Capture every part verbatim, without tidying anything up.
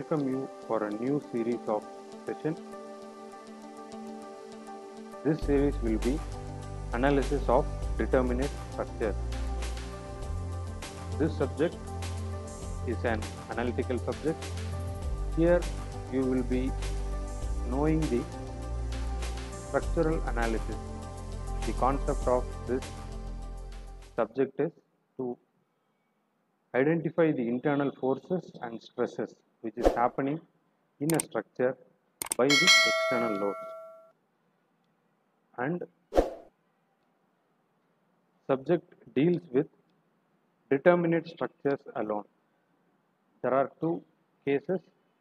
welcome you for a new series of sessions. This series will be analysis of determinate structures. This subject is an analytical subject. Here you will be knowing the structural analysis. The concept of this subject is to identify the internal forces and stresses which is happening in a structure by the external loads. And subject deals with determinate structures alone. There are two cases,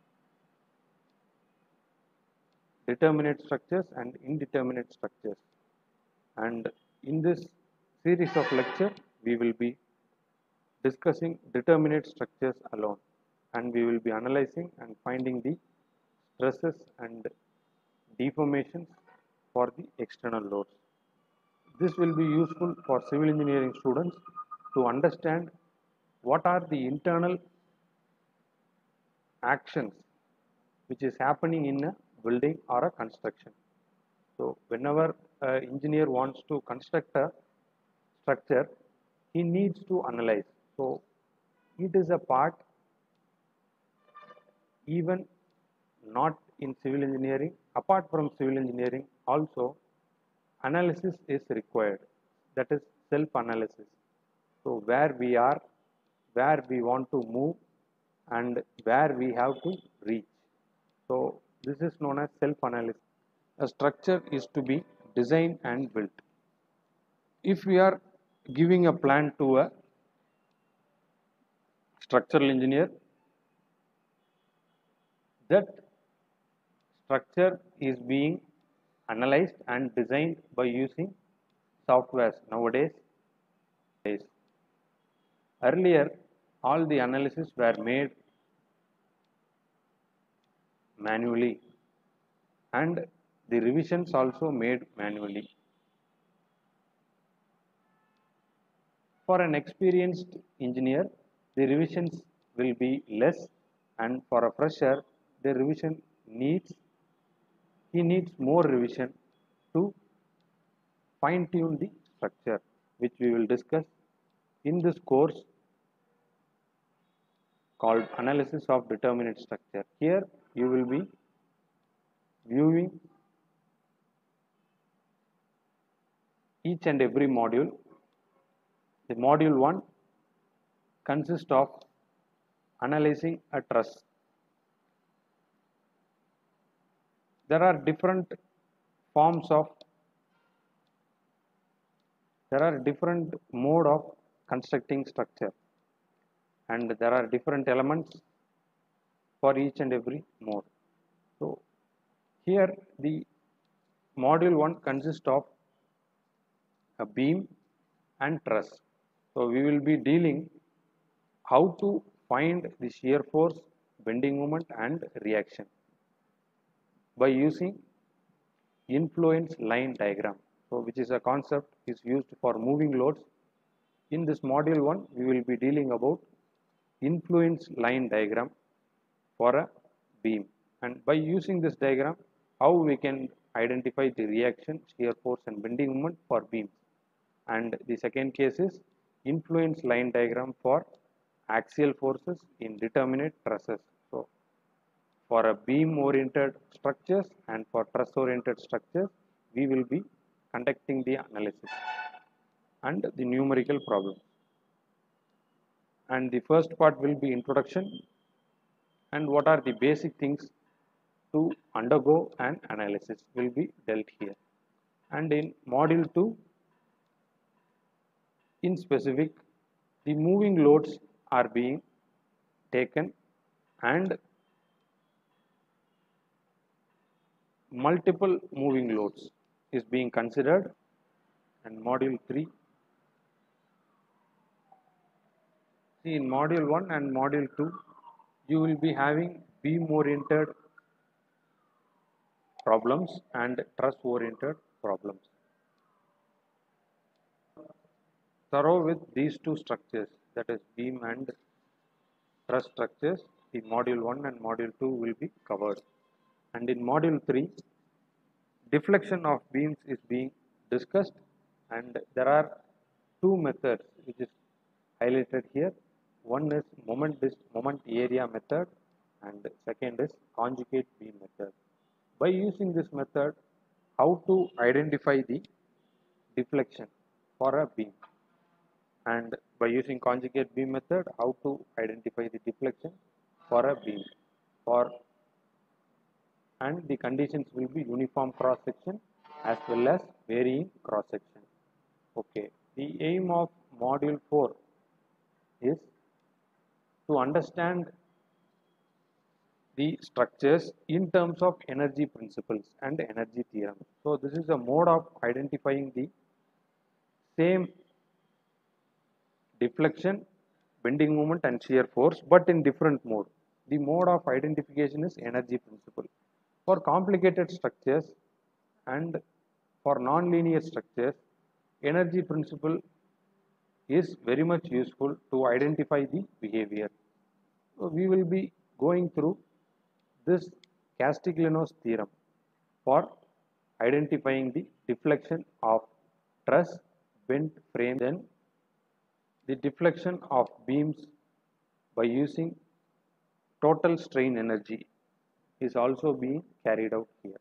determinate structures and indeterminate structures. And in this series of lecture, we will be discussing determinate structures alone, and we will be analyzing and finding the stresses and deformations for the external loads. This will be useful for civil engineering students to understand what are the internal actions which is happening in a building or a construction. So whenever an engineer wants to construct a structure, he needs to analyze. So it is a part even not in civil engineering. Apart from civil engineering, also analysis is required, that is self-analysis. So where we are, where we want to move, and where we have to reach. So this is known as self-analysis. A structure is to be designed and built. If we are giving a plan to a structural engineer, that structure is being analyzed and designed by using softwares nowadays. Earlier, all the analysis were made manually and the revisions also made manually. For an experienced engineer, the revisions will be less, and for a fresher, the revision needs, he needs more revision to fine tune the structure, which we will discuss in this course called analysis of determinate structure. Here you will be viewing each and every module. The module one consists of analyzing a truss. There are different forms of, there are different mode of constructing structure, and there are different elements for each and every mode. So here the module one consists of a beam and truss. So we will be dealing how to find the shear force, bending moment and reaction by using influence line diagram. So which is a concept is used for moving loads. In this module one, we will be dealing about influence line diagram for a beam, and by using this diagram, how we can identify the reaction, shear force and bending moment for beams. And the second case is influence line diagram for axial forces in determinate trusses. So for a beam oriented structures and for truss oriented structures, we will be conducting the analysis and the numerical problems. And the first part will be introduction and what are the basic things to undergo an analysis will be dealt here. And in module two, in specific, the moving loads are being taken and multiple moving loads is being considered. And module three, see in module one and module two, you will be having beam oriented problems and truss oriented problems. Thorough with these two structures, that is beam and truss structures, the module one and module two will be covered. And in module three, deflection of beams is being discussed, and there are two methods which is highlighted here. One is moment dis moment area method, and second is conjugate beam method. By using this method, how to identify the deflection for a beam, and by using conjugate beam method, how to identify the deflection for a beam, for and the conditions will be uniform cross section as well as varying cross section. Okay, the aim of module four is to understand the structures in terms of energy principles and energy theorem. So this is a mode of identifying the same deflection, bending moment and shear force, but in different mode. The mode of identification is energy principle. For complicated structures and for non-linear structures, energy principle is very much useful to identify the behavior. So we will be going through this Castigliono's theorem for identifying the deflection of truss, bent frame, then the deflection of beams by using total strain energy is also being carried out here.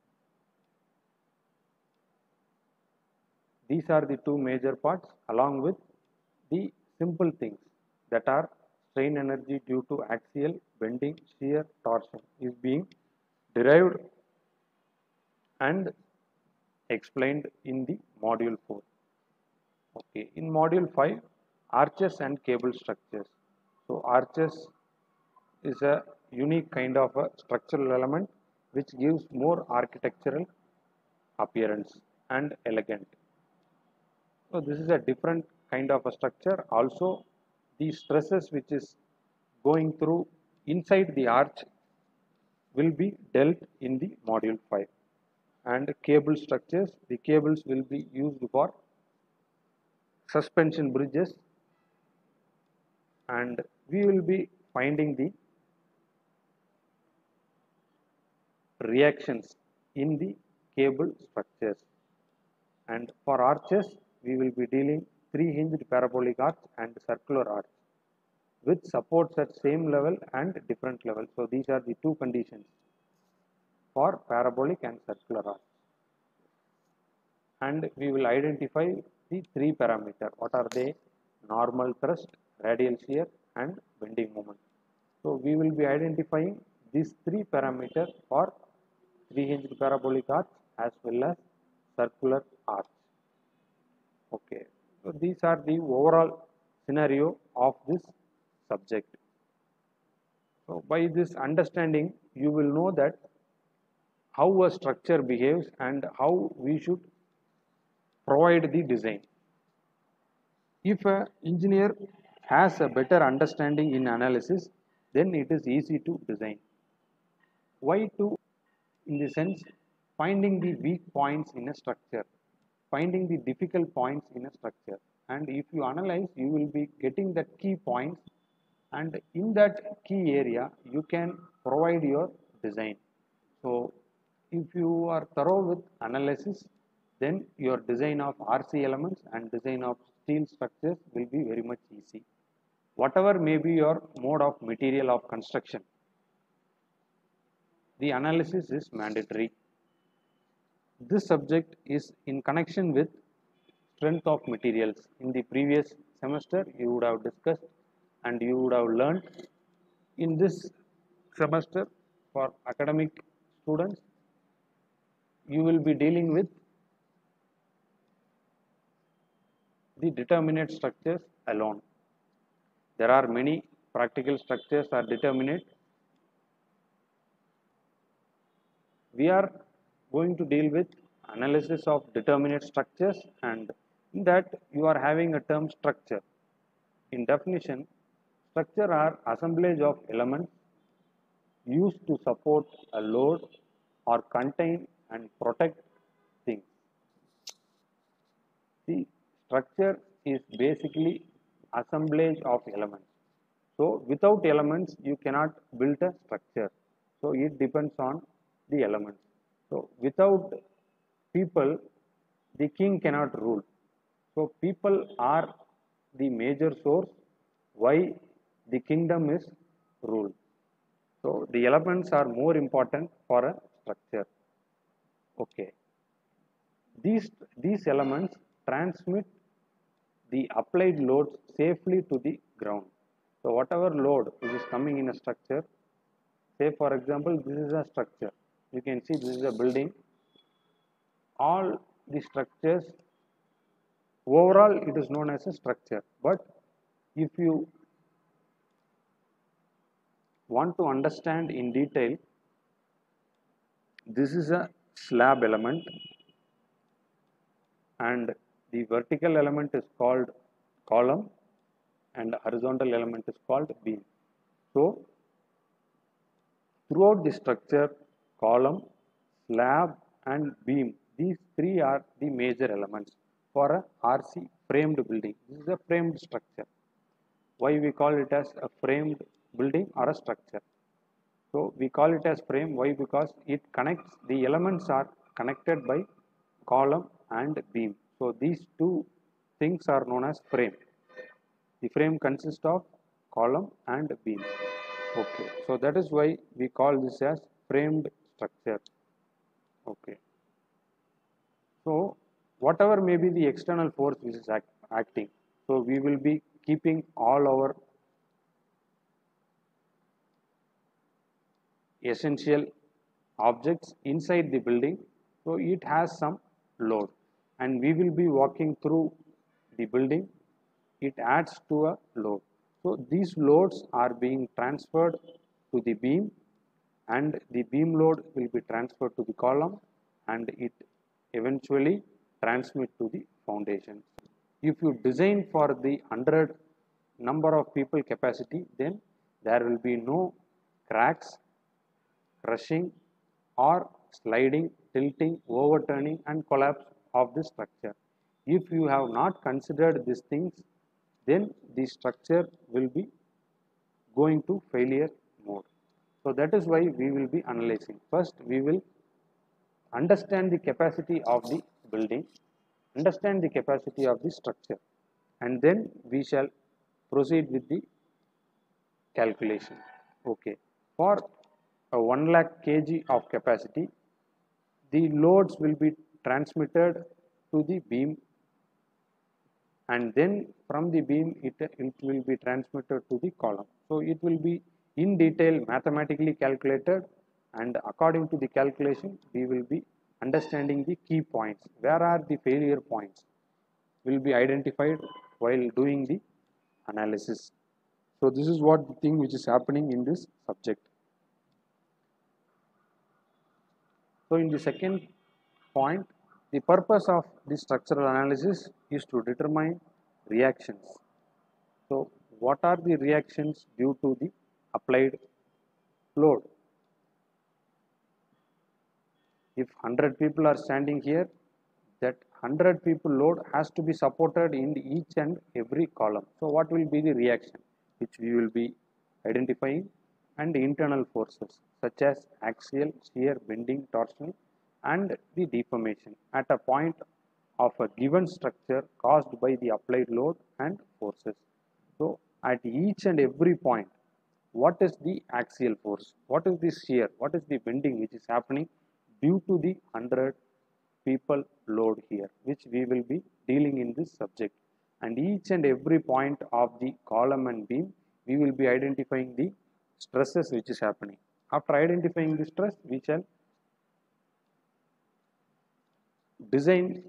These are the two major parts, along with the simple things that are strain energy due to axial, bending, shear, torsion is being derived and explained in the module four. Okay, in module five, arches and cable structures. So arches is a unique kind of a structural element which gives more architectural appearance and elegant. So this is a different kind of a structure. Also, the stresses which is going through inside the arch will be dealt in the module five. And cable structures, the cables will be used for suspension bridges, and we will be finding the reactions in the cable structures. And for arches, we will be dealing three hinged parabolic arch and circular arch with supports at same level and different level. So these are the two conditions for parabolic and circular arch. And we will identify the three parameters. What are they? Normal thrust, radial shear and bending moment. So we will be identifying these three parameters for three hinged parabolic arch as well as circular arch. Okay, so these are the overall scenario of this subject. So by this understanding, you will know that how a structure behaves and how we should provide the design. If an engineer has a better understanding in analysis, then it is easy to design. Why? To, in the sense, finding the weak points in a structure, finding the difficult points in a structure, and if you analyze, you will be getting the key points, and in that key area you can provide your design. So if you are thorough with analysis, then your design of R C elements and design of steel structures will be very much easy. Whatever may be your mode of material of construction, the analysis is mandatory. This subject is in connection with strength of materials. In the previous semester, you would have discussed and you would have learned. In this semester, for academic students, you will be dealing with the determinate structures alone. There are many practical structures are determinate. We are going to deal with analysis of determinate structures, and in that you are having a term structure. In definition, structure are assemblage of elements used to support a load or contain and protect things. See, structure is basically assemblage of elements. So without elements, you cannot build a structure. So it depends on the elements. So without people, the king cannot rule. So people are the major source why the kingdom is ruled. So the elements are more important for a structure. Okay. These, these elements transmit the applied loads safely to the ground. So whatever load which is coming in a structure, say for example, this is a structure. You can see this is a building. All the structures, overall it is known as a structure. But if you want to understand in detail, this is a slab element and the vertical element is called column and horizontal element is called beam. So throughout the structure, column, slab and beam, these three are the major elements for a R C framed building. This is a framed structure. Why we call it as a framed building or a structure? So we call it as frame. Why? Because it connects, the elements are connected by column and beam. So these two things are known as frame. The frame consists of column and beam. Okay, so that is why we call this as framed structure. Okay. So whatever may be the external force which is act, acting, so we will be keeping all our essential objects inside the building. So it has some load and we will be walking through the building. It adds to a load. So these loads are being transferred to the beam and the beam load will be transferred to the column and it eventually transmit to the foundation. If you design for the one hundred number of people capacity, then there will be no cracks, crushing or sliding, tilting, overturning and collapse of the structure. If you have not considered these things, then the structure will be going to failure mode. So that is why we will be analyzing. First, we will understand the capacity of the building, understand the capacity of the structure, and then we shall proceed with the calculation. Okay. For a one lakh kg of capacity, the loads will be transmitted to the beam and then from the beam it, it will be transmitted to the column. So it will be in detail mathematically calculated and according to the calculation we will be understanding the key points. Where are the failure points will be identified while doing the analysis. So this is what the thing which is happening in this subject. So in the second point, the purpose of the structural analysis is to determine reactions. So what are the reactions due to the applied load? If one hundred people are standing here, that one hundred people load has to be supported in each and every column. So what will be the reaction which we will be identifying? And internal forces such as axial, shear, bending, torsional and the deformation at a point of a given structure caused by the applied load and forces. So at each and every point, what is the axial force, what is the shear, what is the bending which is happening due to the one hundred people load here, which we will be dealing in this subject. And each and every point of the column and beam, we will be identifying the stresses which is happening. After identifying the stress, we shall design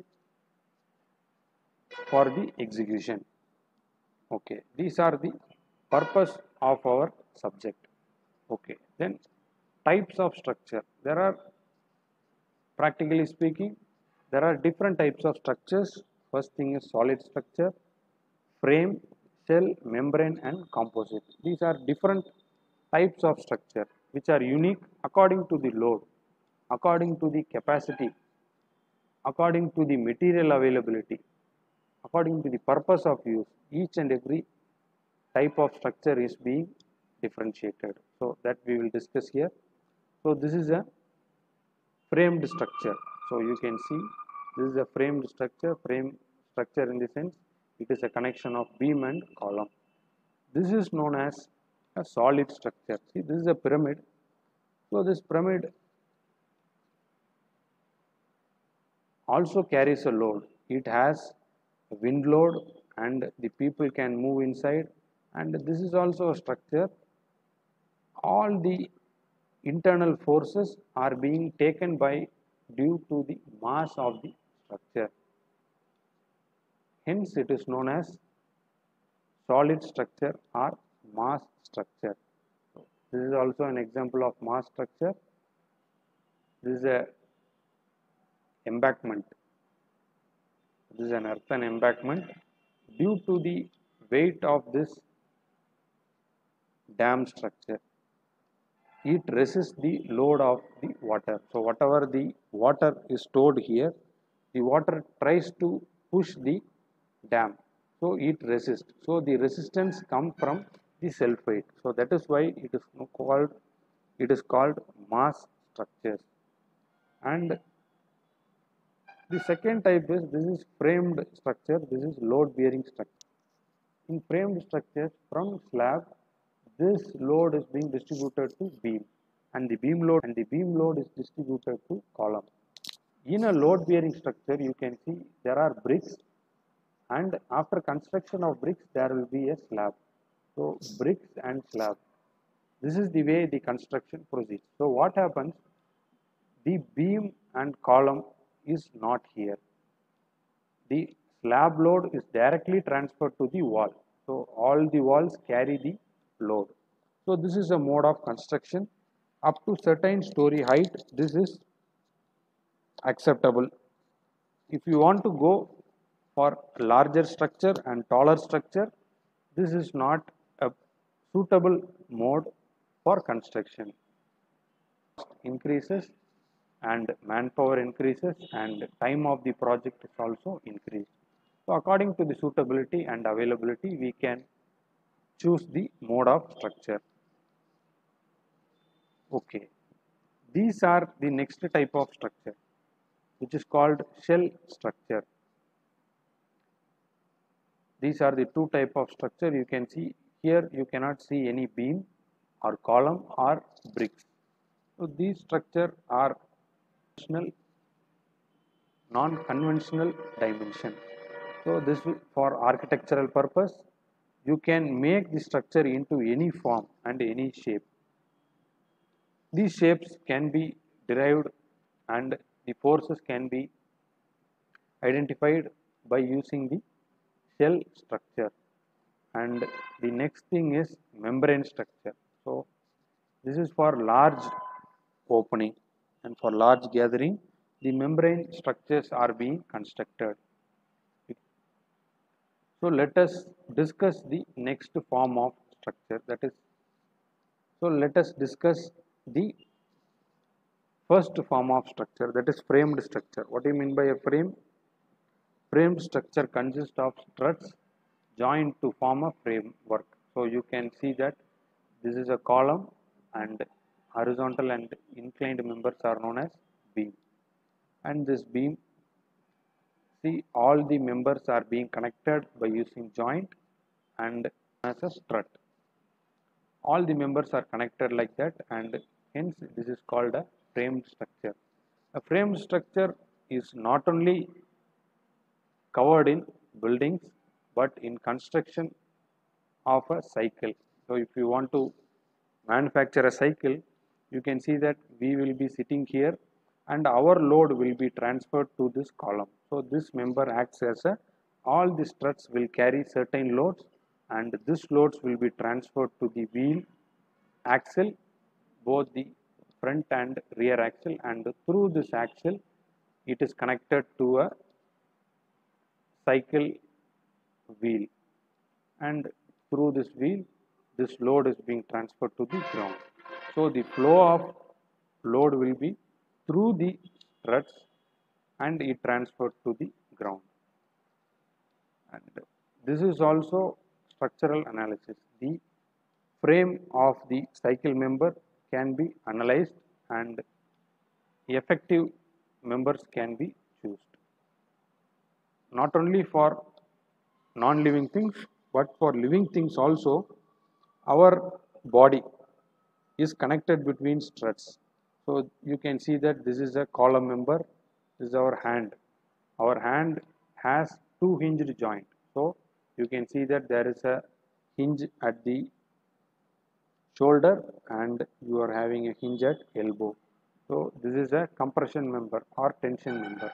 for the execution. Okay, these are the purpose of our subject. Okay, then types of structure. There are, practically speaking, there are different types of structures. First thing is solid structure, frame, shell, membrane and composite. These are different types of structure which are unique according to the load, according to the capacity, according to the material availability, according to the purpose of use. Each and every type of structure is being differentiated. So that we will discuss here. So this is a framed structure. So you can see this is a framed structure. Frame structure in the sense it is a connection of beam and column. This is known as a solid structure. See, this is a pyramid. So this pyramid also carries a load. It has a wind load and the people can move inside, and this is also a structure. All the internal forces are being taken by due to the mass of the structure. Hence it is known as solid structure or mass structure. So this is also an example of mass structure. This is a embankment. This is an earthen embankment. Due to the weight of this dam structure, it resists the load of the water. So whatever the water is stored here, the water tries to push the dam. So it resists. So the resistance comes from the self weight. So that is why it is called it is called mass structures. And the second type is this is framed structure. This is load bearing structure. In framed structures, from slab, this load is being distributed to beam, and the beam load and the beam load is distributed to column. In a load bearing structure, you can see there are bricks, and after construction of bricks there will be a slab. So bricks and slab, this is the way the construction proceeds. So what happens, the beam and column is not here. The slab load is directly transferred to the wall. So all the walls carry the load. So this is a mode of construction. Up to certain story height, this is acceptable. If you want to go for larger structure and taller structure, this is not a suitable mode for construction. Increases and manpower increases and time of the project is also increased. So according to the suitability and availability, we can choose the mode of structure. Okay, these are the next type of structure, which is called shell structure. These are the two type of structure. You can see here, you cannot see any beam or column or bricks. So these structure are non-conventional dimension. So this for architectural purpose, you can make the structure into any form and any shape. These shapes can be derived and the forces can be identified by using the shell structure. And the next thing is membrane structure. So this is for large opening, and for large gathering, the membrane structures are being constructed. So let us discuss the next form of structure, that is, so let us discuss the first form of structure, that is framed structure. What do you mean by a frame? Framed structure consists of struts joined to form a framework. So you can see that this is a column and horizontal and inclined members are known as beam. And this beam, see, all the members are being connected by using joint and as a strut. All the members are connected like that, and hence this is called a framed structure. A framed structure is not only covered in buildings but in construction of a cycle. So if you want to manufacture a cycle, you can see that we will be sitting here and our load will be transferred to this column. So this member acts as a, all the struts will carry certain loads, and this loads will be transferred to the wheel axle, both the front and rear axle, and through this axle it is connected to a cycle wheel, and through this wheel this load is being transferred to the ground. So the flow of load will be through the struts and it transferred to the ground. And this is also structural analysis. The frame of the cycle member can be analyzed and effective members can be chosen. Not only for non-living things, but for living things also, our body is connected between struts. So you can see that this is a column member, this is our hand. Our hand has two hinged joint. So you can see that there is a hinge at the shoulder and you are having a hinge at elbow. So this is a compression member or tension member.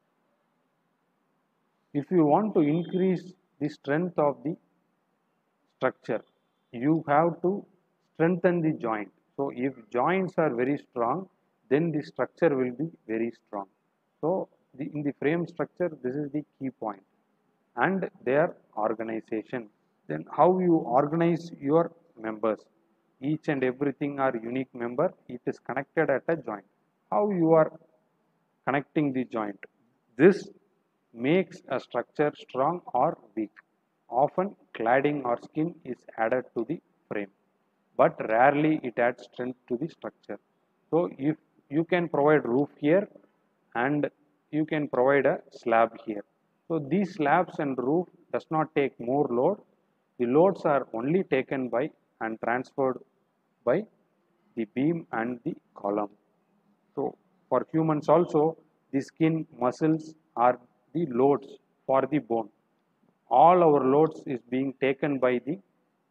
If you want to increase the strength of the structure, you have to strengthen the joint. So if joints are very strong, then the structure will be very strong. So the, in the frame structure, this is the key point, and their organization. Then how you organize your members? Each and everything are unique member. It is connected at a joint. How you are connecting the joint? This makes a structure strong or weak. Often cladding or skin is added to the frame, but rarely it adds strength to the structure. So if you can provide roof here and you can provide a slab here. So these slabs and roof does not take more load. The loads are only taken by and transferred by the beam and the column. So for humans also, the skin, muscles are the loads for the bone. All our loads is being taken by the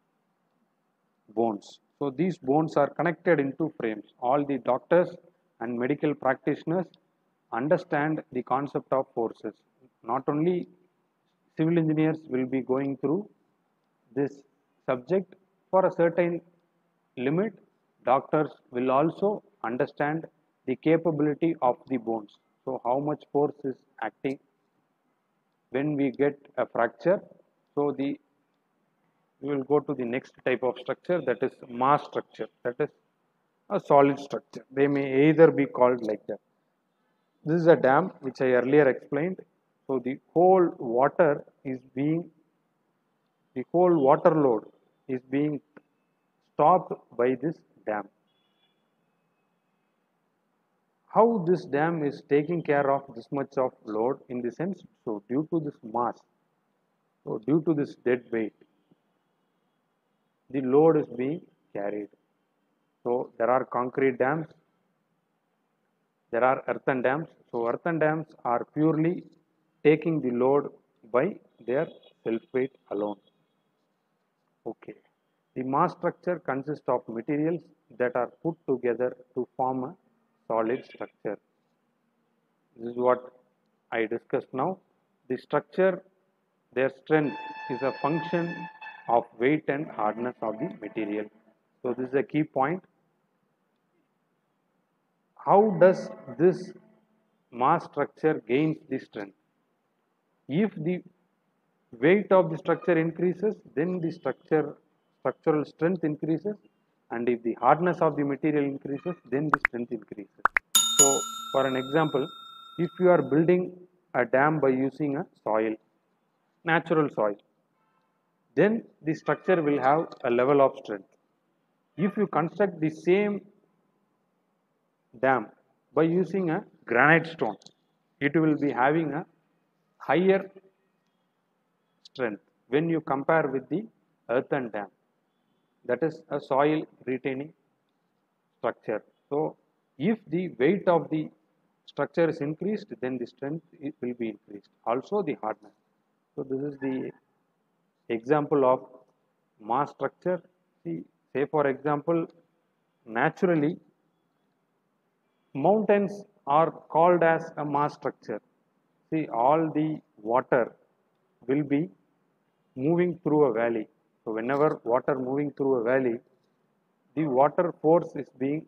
bones. So these bones are connected into frames. All the doctors and medical practitioners understand the concept of forces. Not only civil engineers will be going through this subject, for a certain limit, doctors will also understand the capability of the bones. So how much force is acting when we get a fracture. So the we will go to the next type of structure, that is mass structure, that is a solid structure. They may either be called like that. This is a dam which I earlier explained. So the whole water is being, the whole water load is being stopped by this dam. How this dam is taking care of this much of load in the sense, so due to this mass, so due to this dead weight, the load is being carried. So there are concrete dams, there are earthen dams. So earthen dams are purely taking the load by their self weight alone. Okay. The mass structure consists of materials that are put together to form a solid structure. This is what I discussed now. The structure, their strength is a function of weight and hardness of the material. So this is a key point. How does this mass structure gains the strength? If the weight of the structure increases, then the structure structural strength increases, and if the hardness of the material increases, then the strength increases. So for an example, if you are building a dam by using a soil, natural soil, then the structure will have a level of strength. If you construct the same dam by using a granite stone, it will be having a higher strength when you compare with the earthen dam, that is a soil retaining structure. So if the weight of the structure is increased, then the strength will be increased, also the hardness. So this is the example of mass structure. See, say for example, naturally mountains are called as a mass structure. See, all the water will be moving through a valley. So whenever water moving through a valley, the water force is being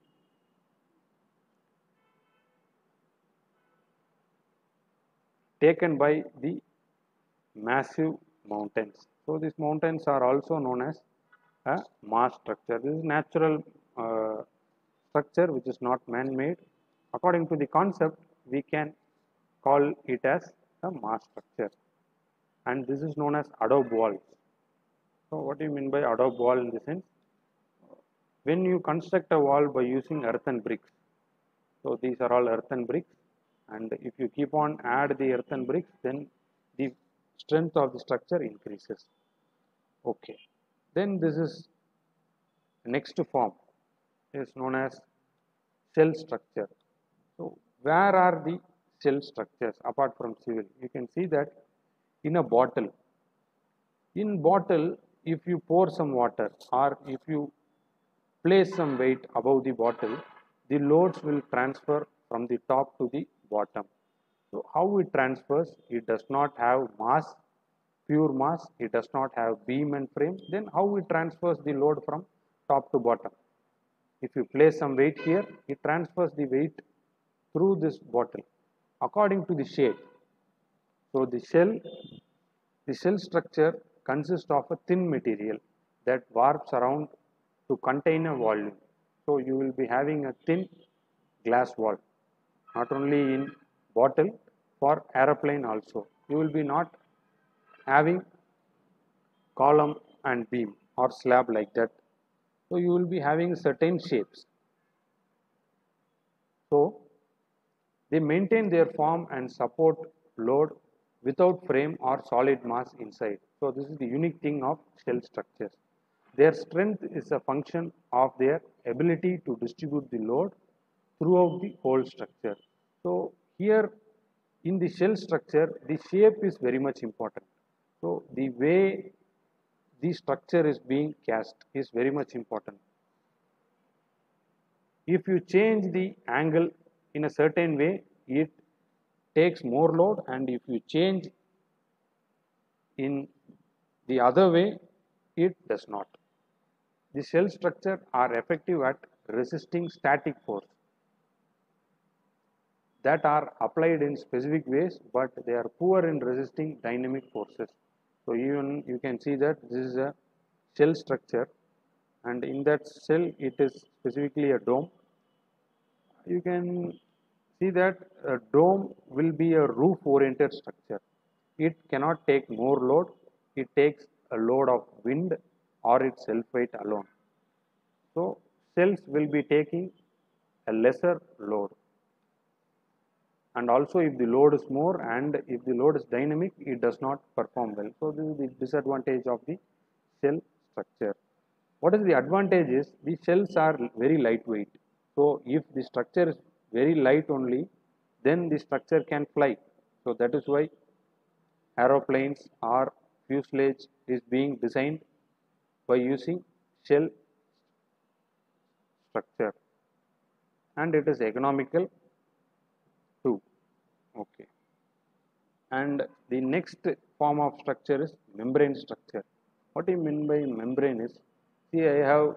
taken by the massive mountains. So these mountains are also known as a mass structure. This is natural uh, structure which is not man-made. According to the concept, we can call it as a mass structure, and this is known as adobe walls. So what do you mean by adobe wall in the sense? When you construct a wall by using earthen bricks, so these are all earthen bricks, and if you keep on add the earthen bricks, then the strength of the structure increases. Okay, then this is next form is known as shell structure. So where are the shell structures apart from civil? You can see that in a bottle. In bottle, if you pour some water or if you place some weight above the bottle, the loads will transfer from the top to the bottom. So how it transfers? It does not have mass, pure mass. It does not have beam and frame. Then how it transfers the load from top to bottom? If you place some weight here, it transfers the weight through this bottle according to the shape. So the shell, the shell structure consists of a thin material that warps around to contain a volume. So you will be having a thin glass wall, not only in bottle, for aeroplane also. You will be not having column and beam or slab like that. So you will be having certain shapes. So they maintain their form and support load without frame or solid mass inside. So this is the unique thing of shell structures. Their strength is a function of their ability to distribute the load throughout the whole structure. So here in the shell structure, the shape is very much important. So the way the structure is being cast is very much important. If you change the angle in a certain way, it takes more load, and if you change in the other way, it does not. The shell structure are effective at resisting static force that are applied in specific ways, but they are poor in resisting dynamic forces. So even you can see that this is a shell structure, and in that shell it is specifically a dome. You can see that a dome will be a roof oriented structure. It cannot take more load, it takes a load of wind or its self weight alone. So shells will be taking a lesser load, and also if the load is more and if the load is dynamic, it does not perform well. So this is the disadvantage of the shell structure. What is the advantage is the shells are very lightweight. So if the structure is very light only, then the structure can fly. So that is why aeroplanes or fuselage is being designed by using shell structure, and it is economical too. Okay. And the next form of structure is membrane structure. What I mean by membrane is, see, I have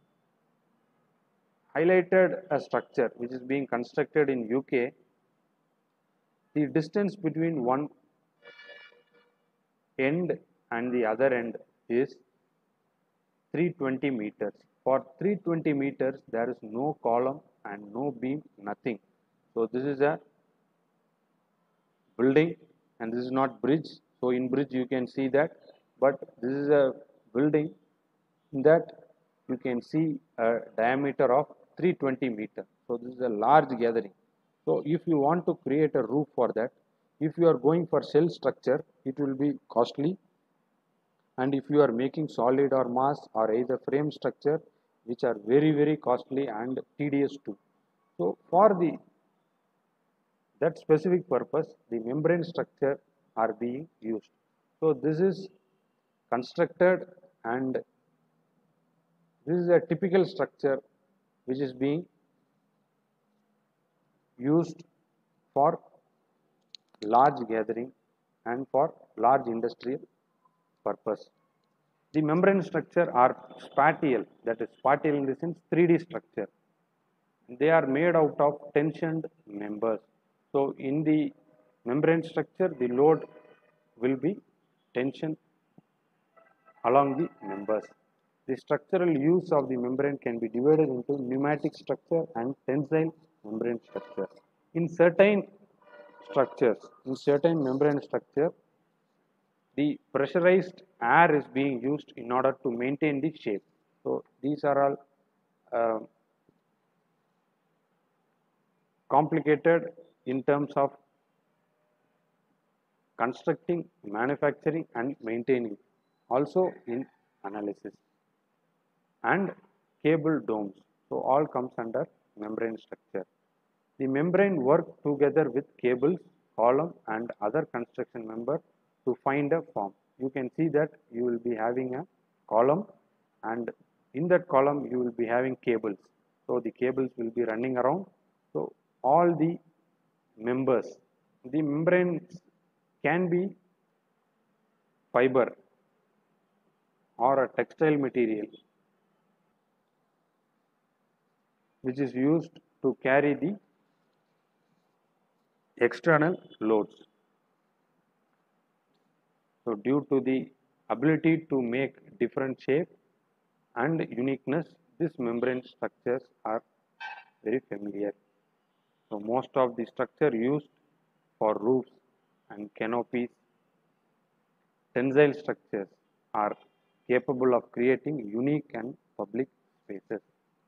highlighted a structure which is being constructed in U K. The distance between one end and the other end is three hundred twenty meters. For three hundred twenty meters, there is no column and no beam, nothing. So this is a building, and this is not bridge. So in bridge you can see that, but this is a building that you can see a diameter of three hundred twenty meters. So this is a large gathering. So if you want to create a roof for that, if you are going for shell structure, it will be costly. And if you are making solid or mass or either frame structure, which are very very costly and tedious too. So for the that specific purpose, the membrane structure are being used. So this is constructed, and this is a typical structure which is being used for large gathering and for large industrial purpose. The membrane structure are spatial, that is spatial in the sense three D structure. They are made out of tensioned members. So in the membrane structure, the load will be tension along the members. The structural use of the membrane can be divided into pneumatic structure and tensile membrane structure. In certain structures, in certain membrane structure, the pressurized air is being used in order to maintain the shape. So these are all uh, complicated in terms of constructing, manufacturing and maintaining, also in analysis. And cable domes, so all comes under membrane structure. The membrane work together with cables, column and other construction member to find a form. You can see that you will be having a column, and in that column you will be having cables. So the cables will be running around. So all the members, the membranes can be fiber or a textile material which is used to carry the external loads. So due to the ability to make different shape and uniqueness, these membrane structures are very familiar. So most of the structure used for roofs and canopies, tensile structures are capable of creating unique and public spaces.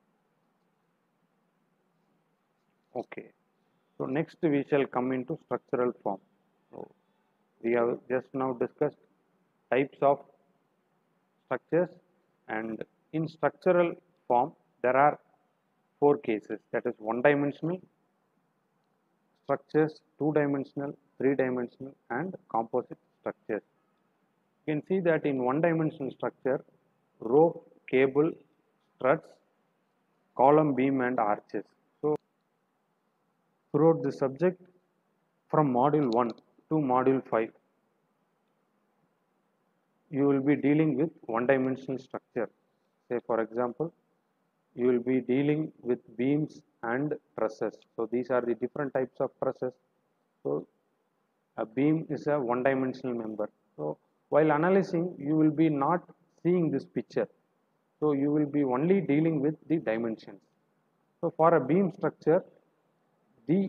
Okay. So next we shall come into structural form. So we have just now discussed types of structures, and in structural form there are four cases, that is one dimensional structures, two dimensional, three dimensional and composite structures. You can see that in one dimensional structure, rope, cable, struts, column, beam and arches. So throughout the subject from module one to module five, you will be dealing with one dimensional structure. Say for example, you will be dealing with beams and trusses. So these are the different types of trusses. So a beam is a one dimensional member. So while analyzing, you will be not seeing this picture. So you will be only dealing with the dimensions. So for a beam structure, the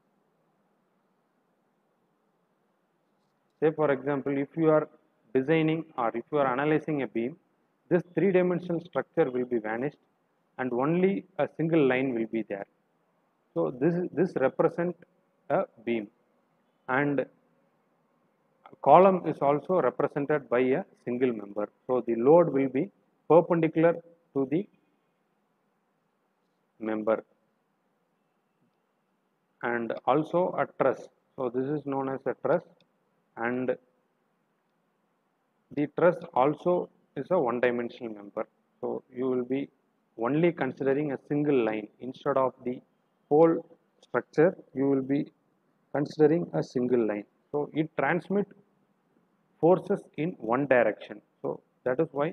say for example, if you are designing or if you are analyzing a beam, this three dimensional structure will be vanished and only a single line will be there. So this this represent a beam, and column is also represented by a single member. So the load will be perpendicular to the member, and also a truss. So this is known as a truss, and the truss also is a one dimensional member. So you will be only considering a single line instead of the whole structure. You will be considering a single line. So it transmits forces in one direction. So that is why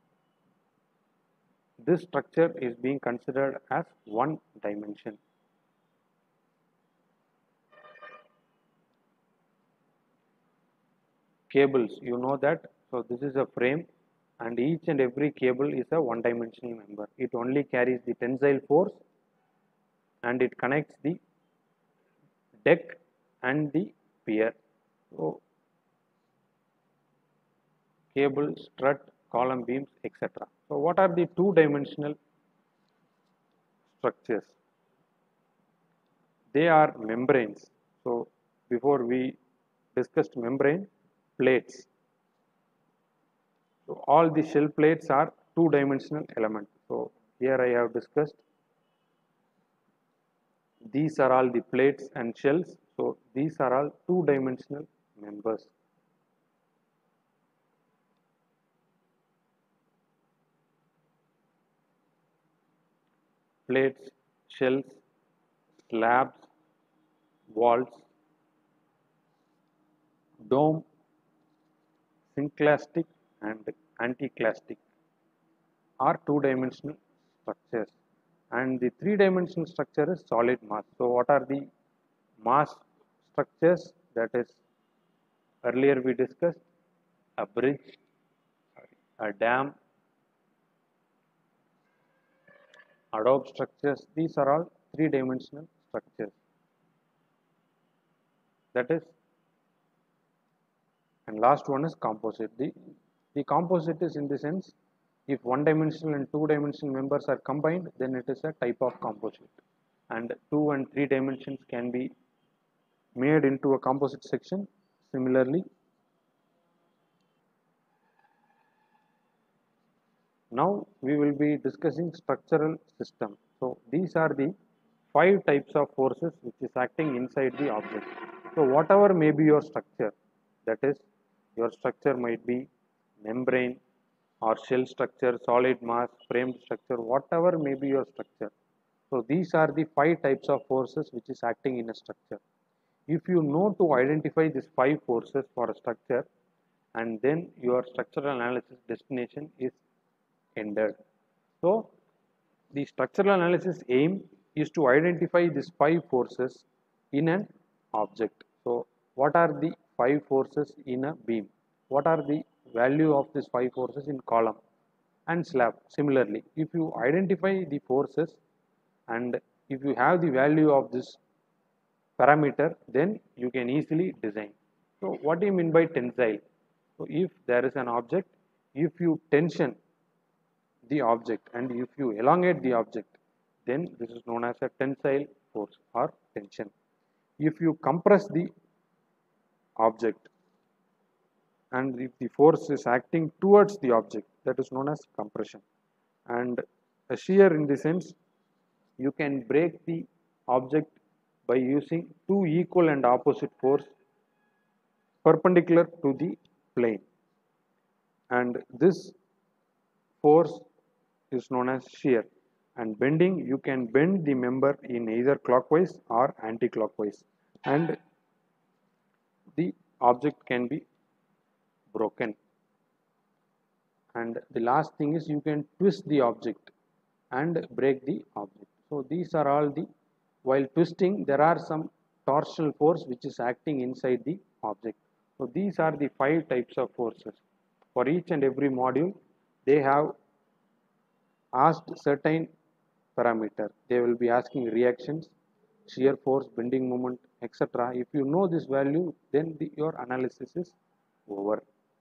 this structure is being considered as one dimension. Cables, you know that. So this is a frame, and each and every cable is a one dimensional member. It only carries the tensile force and it connects the deck and the pier. So cable, strut, column, beams, et cetera. So what are the two dimensional structures? They are membranes. So before we discussed membrane, plates. So all the shell plates are two dimensional elements. So here I have discussed these are all the plates and shells. So these are all two dimensional members. Plates, shells, slabs, walls, dome, synclastic and anticlastic are two dimensional structures, and the three dimensional structure is solid mass. So what are the mass structures? That is, earlier we discussed a bridge, a dam, adobe structures. These are all three dimensional structures. That is, and last one is composite. The, The composite is in the sense, if one dimensional and two dimensional members are combined, then it is a type of composite, and two and three dimensions can be made into a composite section. Similarly, now we will be discussing structural system. So these are the five types of forces which is acting inside the object. So whatever may be your structure, that is, your structure might be membrane or shell structure, solid mass, framed structure, whatever may be your structure. So these are the five types of forces which is acting in a structure. If you know to identify these five forces for a structure, and then your structural analysis destination is ended. So the structural analysis aim is to identify these five forces in an object. So what are the five forces in a beam? What are the value of these five forces in column and slab? Similarly, if you identify the forces and if you have the value of this parameter, then you can easily design. So what do you mean by tensile? So if there is an object, if you tension the object and if you elongate the object, then this is known as a tensile force or tension. If you compress the object and if the force is acting towards the object, that is known as compression. And a shear, in the sense, you can break the object by using two equal and opposite force perpendicular to the plane, and this force is known as shear. And bending, you can bend the member in either clockwise or anti-clockwise, and the object can be broken. And the last thing is, you can twist the object and break the object. So these are all the, while twisting, there are some torsional force which is acting inside the object. So these are the five types of forces. For each and every module, they have asked certain parameter. They will be asking reactions, shear force, bending moment, et cetera. If you know this value, then the, your analysis is over.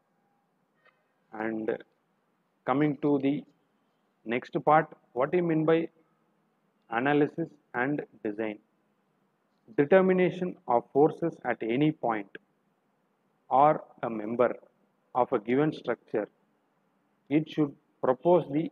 And coming to the next part, what do you mean by analysis and design? Determination of forces at any point or a member of a given structure. It should propose the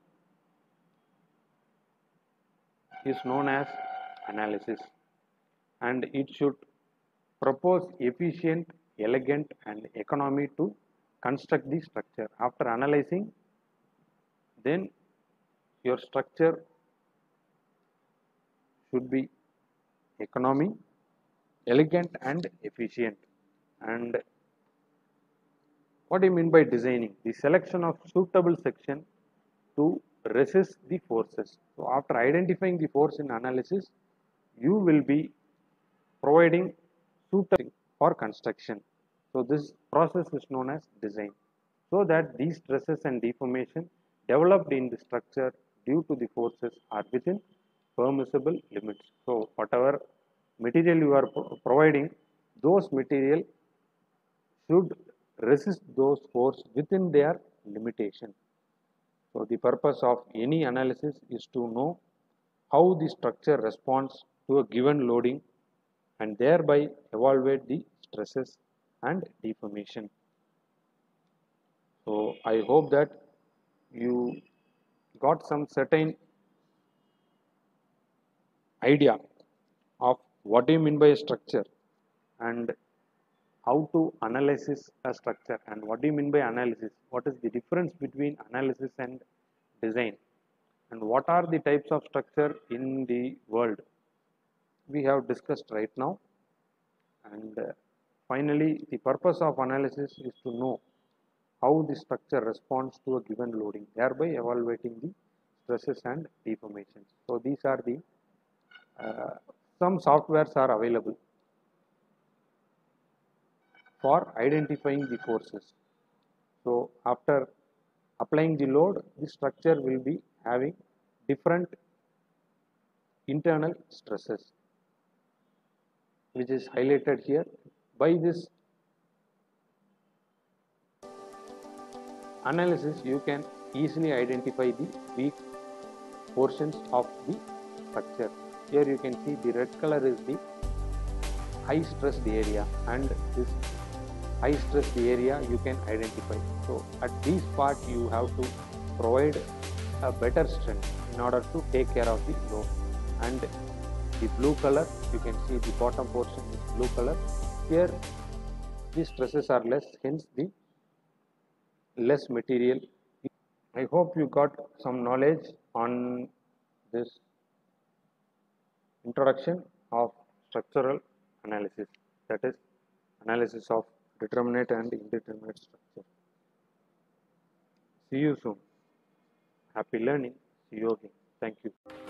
is known as analysis, and it should propose efficient, elegant and economy to construct the structure. After analyzing, then your structure should be economy, elegant and efficient. And what do you mean by designing? The selection of suitable section to resist the forces. So after identifying the force in analysis, you will be providing suitable for construction. So this process is known as design, so that these stresses and deformation developed in the structure due to the forces are within permissible limits. So whatever material you are pro providing, those material should resist those forces within their limitation. So the purpose of any analysis is to know how the structure responds to a given loading and thereby evaluate the stresses and deformation. So I hope that you got some certain idea of what do you mean by a structure and how to analyze a structure, and what do you mean by analysis, what is the difference between analysis and design, and what are the types of structure in the world we have discussed right now. And uh, finally, the purpose of analysis is to know how the structure responds to a given loading, thereby evaluating the stresses and deformations. So these are the uh, some softwares are available for identifying the forces. So after applying the load, the structure will be having different internal stresses, which is highlighted here. By this analysis, you can easily identify the weak portions of the structure. Here you can see the red color is the high stressed area, and this high stressed area you can identify. So at this part you have to provide a better strength in order to take care of the load. And the blue color, you can see the bottom portion is blue color. Here the stresses are less, hence the less material. I hope you got some knowledge on this introduction of structural analysis, that is analysis of determinate and indeterminate structure. See you soon. Happy learning. See you again. Thank you.